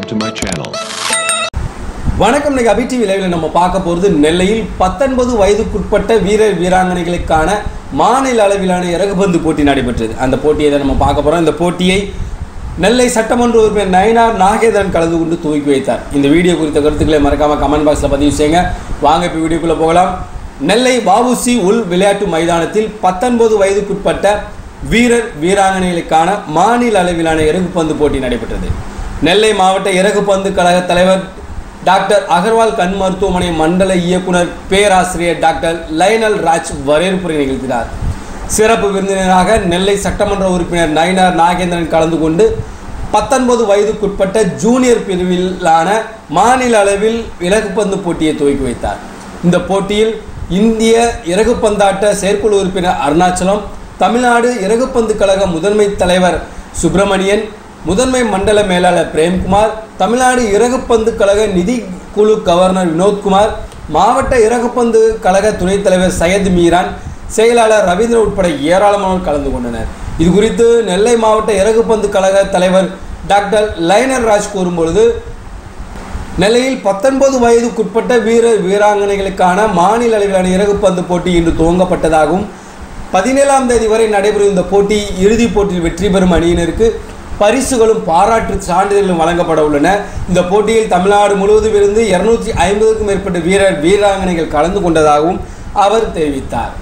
subscribe to my channel. வணக்கம். இன்னைக்கு அபி TV லைவ்ல நம்ம பார்க்க போறது நெல்லையில் 19 வயதுக்குட்பட்ட வீரர் வீராங்கனைகளுக்கான மாநில அளவிலான இறகுபந்து போட்டி நடைபெற்றது. அந்த போட்டியை தான் நம்ம பார்க்க போறோம். இந்த போட்டியை நெல்லை சட்டமன்ற உறுப்பினர் நயினார் நாகேந்திரன் கலந்து கொண்டு துவக்கி வைத்தார். இந்த வீடியோ குறித்த கருத்துக்களை மறக்காம கமெண்ட் பாக்ஸ்ல பதிவு செய்யுங்க. வாங்க இப்போ வீடியோக்குள்ள போகலாம். நெல்லை வஉசி உள் விளையாட்டு மைதானத்தில் 19 வயதுக்குட்பட்ட வீரர் வீராங்கனைகளுக்கான மாநில அளவிலான இறகுபந்து போட்டி நடைபெற்றது. நெல்லை மாவட்ட இறகுபந்து கழக தலைவர் டாக்டர் அகர்வால் கண் மருத்துவமனை மண்டல இயக்குனர் பேராசிரியர் டாக்டர் லைனல் ராஜ் வரவேற்புரை நிகழ்த்தினார். சிறப்பு விருந்தினராக நெல்லை சட்டமன்ற உறுப்பினர் நயினார் நாகேந்திரன் கலந்து கொண்டு 19 வயதுக்குட்பட்ட ஜூனியர் பிரிவிலான மாநில அளவில் இறகுபந்து போட்டியை துவக்கி வைத்தார். இந்த போட்டியில் இந்திய இறகுபந்தாட்ட செயற்குழு உறுப்பினர் அருணாச்சலம், தமிழ்நாடு இறகுபந்து கழக முதன்மை தலைவர் சுப்பிரமணியன், முதன்மை மண்டல மேலாளர் பிரேம்குமார், தமிழ்நாடு இறகுபந்து கழக நிதி குழு கவர்னர் வினோத்குமார், மாவட்ட இறகுபந்து கழக துணைத் தலைவர் சையத் மீரான், செயலாளர் ரவீந்திரன் உட்பட ஏராளமானோர் கலந்து கொண்டனர். இது குறித்து நெல்லை மாவட்ட இறகுபந்து கழக தலைவர் டாக்டர் லைனர் ராஜ் கூறும்பொழுது, நெல்லையில் 19 வயதுக்குட்பட்ட வீரர் வீராங்கனைகளுக்கான மாநில அளவிலான இறகுபந்து போட்டி இன்று துவங்கப்பட்டதாகவும் 17ஆம் தேதி வரை நடைபெறும் இந்த போட்டி இறுதிப் போட்டியில் வெற்றி பெறும் அணியினருக்கு பரிசுகளும் பாராட்டு சான்றிதழ்களும் வழங்கப்பட உள்ளன. இந்த போட்டியில் தமிழ்நாடு முழுவதும் இருந்து 250க்கும் மேற்பட்ட வீரர் வீராங்கனைகள் கலந்து கொண்டதாகவும் அவர் தெரிவித்தார்.